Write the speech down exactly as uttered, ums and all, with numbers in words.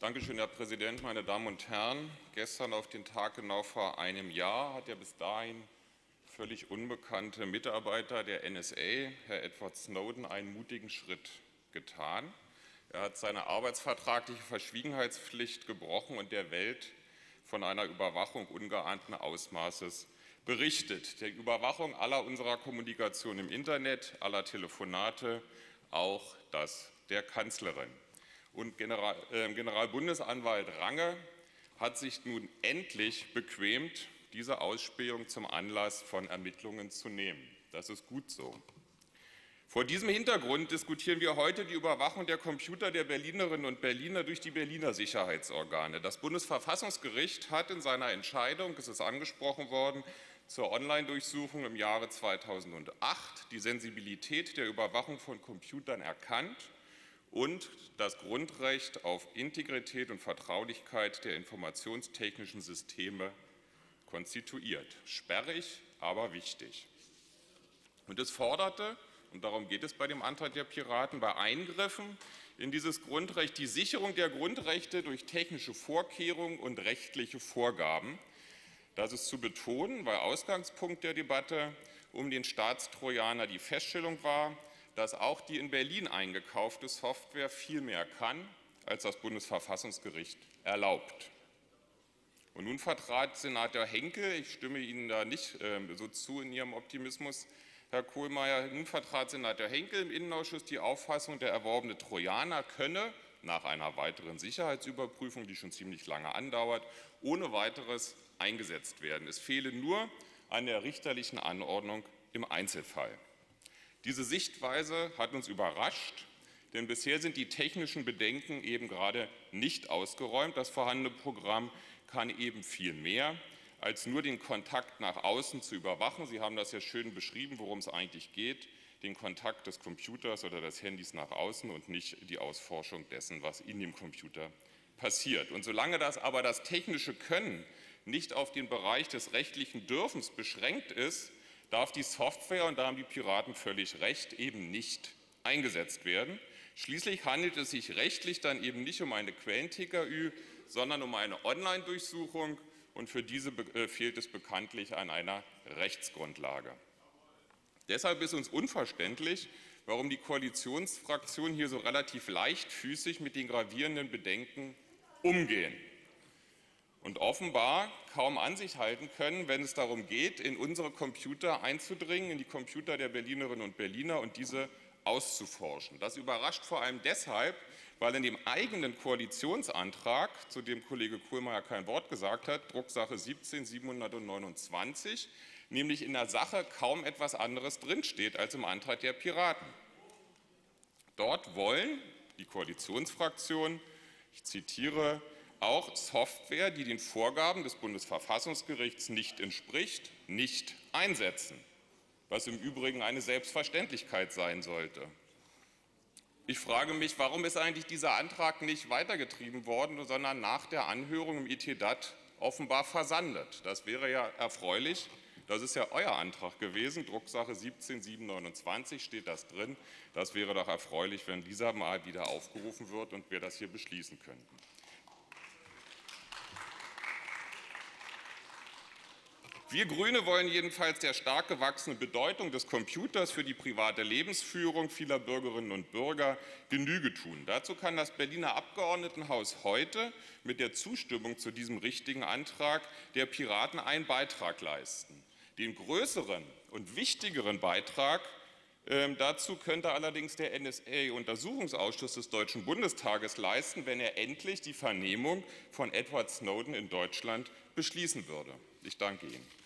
Dankeschön, Herr Präsident, meine Damen und Herren! Gestern auf den Tag genau vor einem Jahr hat der bis dahin völlig unbekannte Mitarbeiter der N S A, Herr Edward Snowden, einen mutigen Schritt getan. Er hat seine arbeitsvertragliche Verschwiegenheitspflicht gebrochen und der Welt von einer Überwachung ungeahnten Ausmaßes berichtet, der Überwachung aller unserer Kommunikation im Internet, aller Telefonate, auch das der Kanzlerin. Und General, äh, Generalbundesanwalt Range hat sich nun endlich bequemt, diese Ausspähung zum Anlass von Ermittlungen zu nehmen. Das ist gut so. Vor diesem Hintergrund diskutieren wir heute die Überwachung der Computer der Berlinerinnen und Berliner durch die Berliner Sicherheitsorgane. Das Bundesverfassungsgericht hat in seiner Entscheidung, es ist angesprochen worden, zur Online-Durchsuchung im Jahre zweitausendacht die Sensibilität der Überwachung von Computern erkannt und das Grundrecht auf Integrität und Vertraulichkeit der informationstechnischen Systeme konstituiert. Sperrig, aber wichtig. Und es forderte, und darum geht es bei dem Antrag der Piraten, bei Eingriffen in dieses Grundrecht die Sicherung der Grundrechte durch technische Vorkehrungen und rechtliche Vorgaben. Das ist zu betonen, weil Ausgangspunkt der Debatte um den Staatstrojaner die Feststellung war, dass auch die in Berlin eingekaufte Software viel mehr kann, als das Bundesverfassungsgericht erlaubt. Und nun vertrat Senator Henkel, ich stimme Ihnen da nicht äh, so zu in Ihrem Optimismus, Herr Kohlmeier, nun vertrat Senator Henkel im Innenausschuss die Auffassung, der erworbene Trojaner könne nach einer weiteren Sicherheitsüberprüfung, die schon ziemlich lange andauert, ohne weiteres eingesetzt werden. Es fehle nur an der richterlichen Anordnung im Einzelfall. Diese Sichtweise hat uns überrascht, denn bisher sind die technischen Bedenken eben gerade nicht ausgeräumt. Das vorhandene Programm kann eben viel mehr, als nur den Kontakt nach außen zu überwachen. Sie haben das ja schön beschrieben, worum es eigentlich geht, den Kontakt des Computers oder des Handys nach außen und nicht die Ausforschung dessen, was in dem Computer passiert. Und solange das aber das technische Können nicht auf den Bereich des rechtlichen Dürfens beschränkt ist, darf die Software, und da haben die Piraten völlig recht, eben nicht eingesetzt werden. Schließlich handelt es sich rechtlich dann eben nicht um eine Quellen-T K Ü, sondern um eine Online-Durchsuchung, und für diese fehlt es bekanntlich an einer Rechtsgrundlage. Deshalb ist uns unverständlich, warum die Koalitionsfraktionen hier so relativ leichtfüßig mit den gravierenden Bedenken umgehen und offenbar kaum an sich halten können, wenn es darum geht, in unsere Computer einzudringen, in die Computer der Berlinerinnen und Berliner und diese auszuforschen. Das überrascht vor allem deshalb, weil in dem eigenen Koalitionsantrag, zu dem Kollege Kohlmeier kein Wort gesagt hat, Drucksache siebzehn siebenhundertneunundzwanzig, nämlich in der Sache kaum etwas anderes drinsteht als im Antrag der Piraten. Dort wollen die Koalitionsfraktionen, ich zitiere, auch Software, die den Vorgaben des Bundesverfassungsgerichts nicht entspricht, nicht einsetzen, was im Übrigen eine Selbstverständlichkeit sein sollte. Ich frage mich, warum ist eigentlich dieser Antrag nicht weitergetrieben worden, sondern nach der Anhörung im I T D A T offenbar versandet. Das wäre ja erfreulich. Das ist ja euer Antrag gewesen, Drucksache siebzehn siebenhundertneunundzwanzig steht das drin. Das wäre doch erfreulich, wenn dieser mal wieder aufgerufen wird und wir das hier beschließen könnten. Wir Grüne wollen jedenfalls der stark gewachsenen Bedeutung des Computers für die private Lebensführung vieler Bürgerinnen und Bürger Genüge tun. Dazu kann das Berliner Abgeordnetenhaus heute mit der Zustimmung zu diesem richtigen Antrag der Piraten einen Beitrag leisten. Den größeren und wichtigeren Beitrag äh, dazu könnte allerdings der N S A-Untersuchungsausschuss des Deutschen Bundestages leisten, wenn er endlich die Vernehmung von Edward Snowden in Deutschland beschließen würde. Ich danke Ihnen.